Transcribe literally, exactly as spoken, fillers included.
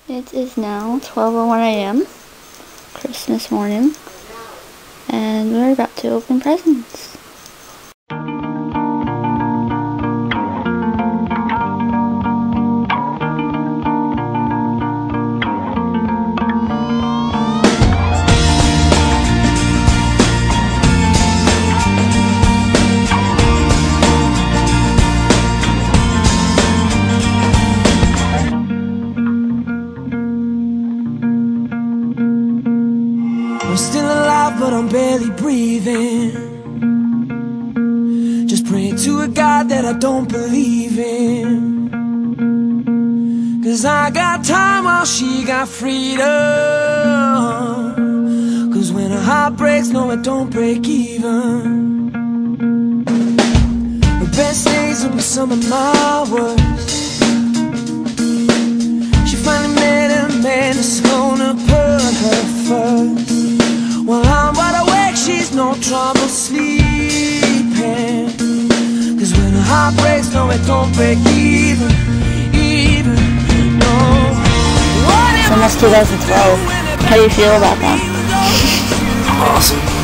It is now twelve oh one a m Christmas morning, and we're about to open presents. I'm still alive, but I'm barely breathing. Just praying to a God that I don't believe in. Cause I got time while she got freedom. Cause when a heart breaks, no, it don't break even. The best days will be some of my worst. She finally met a man that's gonna put her first. While I'm wide awake, she's no trouble sleeping. Cause when a heart breaks, no, it don't break even, even, no. It's almost two thousand twelve. How do you feel about that? Awesome.